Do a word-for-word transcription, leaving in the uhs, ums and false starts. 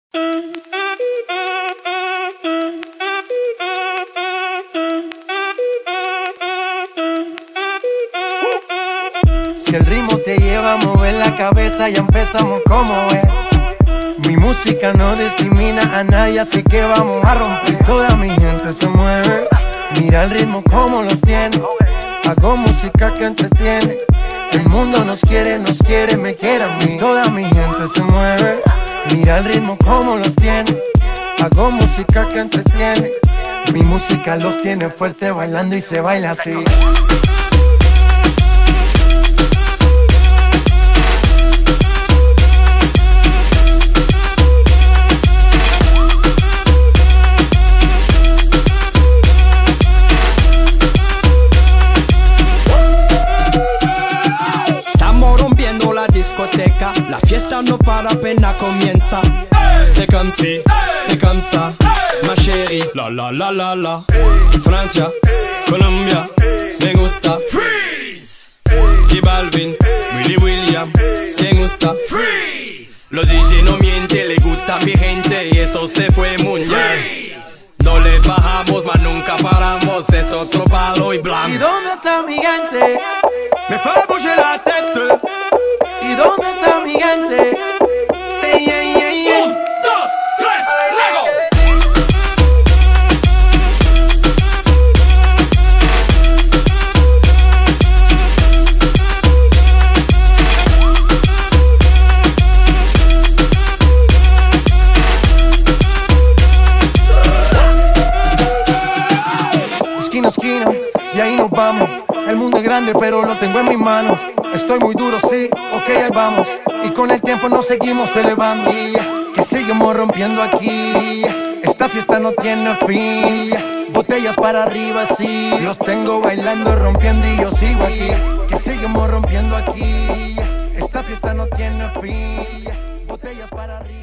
Si el ritmo te lleva a mover la cabeza, ya empezamos como es. Mi música no discrimina a nadie, así que vamos a romper. Toda mi gente se mueve, mira el ritmo como los tiene. Hago música que entretiene. El mundo nos quiere, nos quiere, me quiere a mí. Toda mi gente se mueve, mira el ritmo como los tiene. Hago música que entretiene. Mi música los tiene fuerte bailando y se baila así. Discoteca, la fiesta no para, apenas comienza. C'est comme si, c'est comme ça, ma chérie. La la la la la. Francia, Colombia, me gusta. Freeze. Y Balvin, Willy William, me gusta. Freeze. Los D J no mienten, le gusta a mi gente y eso se fue mundial. No le bajamos, mas nunca paramos, es otro palo y blanco. ¿Y dónde está mi gente? Me fait bouger la tête. ¿Y dónde está mi gente? Sí, yeah, yeah, yeah. Un, dos, tres, luego. Esquina a esquina, y ahí nos vamos. El mundo es grande, pero lo tengo en mis manos. Estoy muy duro, sí, ok, ahí vamos. Y con el tiempo nos seguimos elevando. Que seguimos rompiendo aquí. Esta fiesta no tiene fin. Botellas para arriba, sí. Los tengo bailando, rompiendo y yo sigo aquí. Que seguimos rompiendo aquí. Esta fiesta no tiene fin. Botellas para arriba.